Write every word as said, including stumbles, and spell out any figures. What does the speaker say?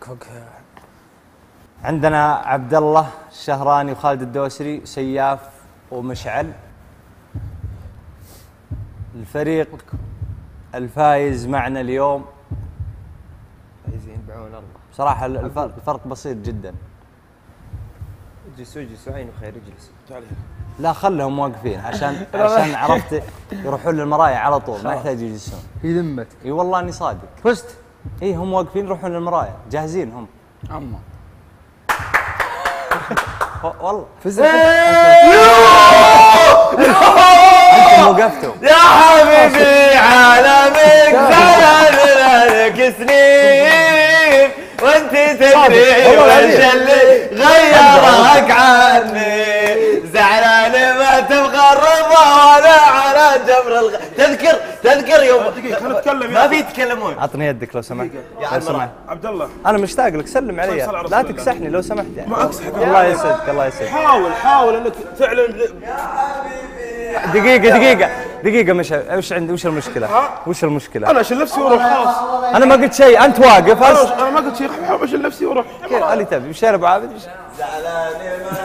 عندنا عبد الله الشهراني وخالد الدوسري، سياف ومشعل. الفريق الفايز معنا اليوم فايزين بعون الله. بصراحة الفرق, الفرق بسيط جدا. اجلسوا اجلسوا عين وخير اجلسوا. تعال لا خلهم واقفين عشان عشان عرفت يروحون للمرايا على طول، ما يحتاج يجلسون. في ذمتك. اي والله اني صادق. فزت. اي هم واقفين يروحون للمرايا جاهزين هم. اما والله فزت. انتم وقفتوا يا حبيبي عالمك زمان لك سنين وانت تدري وش اللي غيرك عني، زعلان ما تمغربه ولا على جبر الغ... تذكر تذكر يوم دقيقة خلينا نتكلم. ما في يتكلمون. اعطني يدك لو سمحت. يا سمحت عبد الله انا مشتاق لك، سلم علي لا تكسحني لو سمحت يعني. ما اكسحك. الله يسعدك الله يسعدك. حاول حاول انك تعلن. دقيقة دقيقة دقيقة مش وش عندي وش المشكلة؟ وش المشكلة؟ انا اشيل نفسي واروح خلاص. أنا ما قلت شيء، أنت واقف. انا انا ما قلت شيء، اشيل نفسي واروح. اللي تبي وش يا أبو عابد؟ زعلان